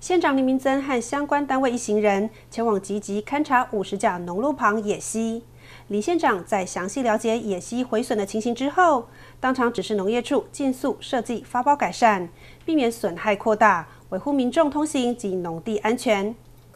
县长林明增和相关单位一行人前往集集勘察50甲农路旁野溪。林县长在详细了解野溪毁损的情形之后，当场指示农业处尽速设计发包改善，避免损害扩大，维护民众通行及农地安全。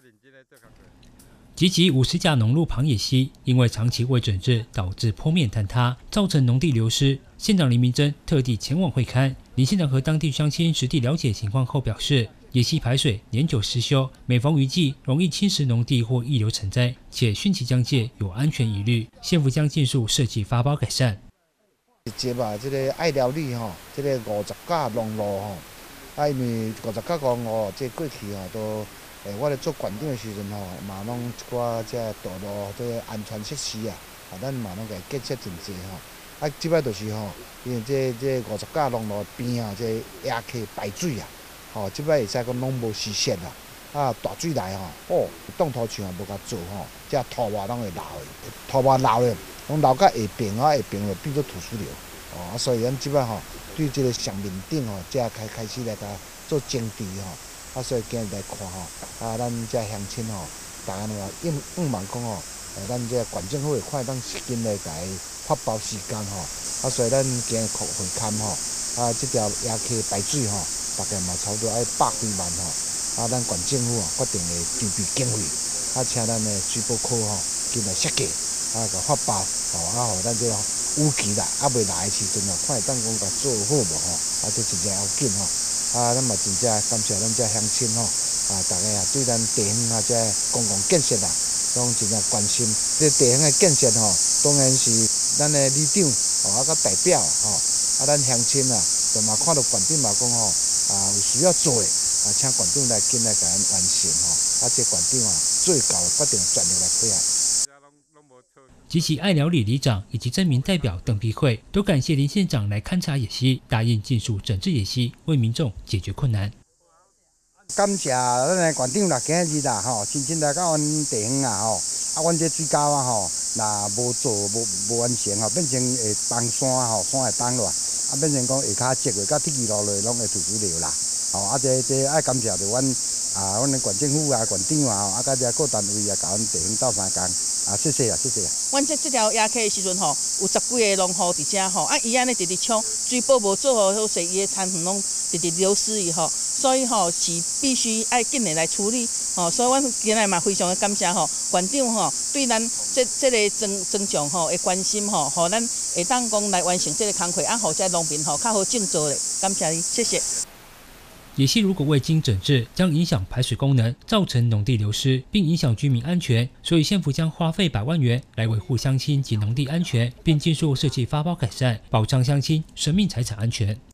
集集50甲农路旁野溪因为长期未整治，导致坡面坍塌，造成农地流失。县长林明增特地前往会勘。林县长和当地乡亲实地了解情况后表示，野溪排水年久失修，每逢雨季容易侵蚀农地或溢流成灾，且汛期将届，有安全疑虑。县府将尽速设计发包改善。 接啊，这个爱寮里吼，这个50甲农路吼，因为50甲公路这过去都。我咧做馆长的时阵嘛拢一寡这道路这安全设施咱嘛拢给建设真济即摆就是因为这50甲农路边这野溪排水即摆会使讲拢无实现大水来冻土墙无甲做这土瓦拢会流的，土瓦流咧，拢流到下边就变做土石流所以咱即摆对这个上面顶才开始来甲做整治所以今日来看咱这乡亲大家应望讲咱这县政府会看当紧来甲伊发包时间所以咱今日会勘这条野溪排水大概嘛差不多要100几万咱县政府决定会筹备经费请咱的水保科进来设计甲发包互咱这雨季啦未来的时阵看会当讲甲做好无这真正要紧咱嘛真正感谢咱这乡亲大家对咱地方这公共建设拢真正关心。这地方的建设当然是咱的里长甲代表咱乡亲就嘛看到县长嘛讲有需要做的请县长来紧来甲咱完成这县长最高决定全力来配合。 集集爱寮里里长以及镇民代表邓碧慧都感谢林县长来勘察野溪，答应尽速整治野溪，为民众解决困难。 感谢咱的县长今日真正来到阮地方阮这水沟若无做无完成变成会崩山山会崩落变成讲下骹积落，甲铁轨路落拢会土石流啦这爱感谢着阮的县政府县长甲这各单位甲阮地方斗相共谢谢。 阮这条野溪的时阵有10几个农户伫遮伊安尼直直冲，水保无做好势，伊的田园拢直直流失所以是必须爱紧的来处理所以阮今日嘛非常的感谢县长对咱这个增强的关心互咱会当讲来完成这个工作互这农民较好种植咧，感谢你，谢谢。 野溪如果未经整治，将影响排水功能，造成农地流失，并影响居民安全。所以县府将花费100万元来维护乡亲及农地安全，并尽速设计发包改善，保障乡亲生命财产安全。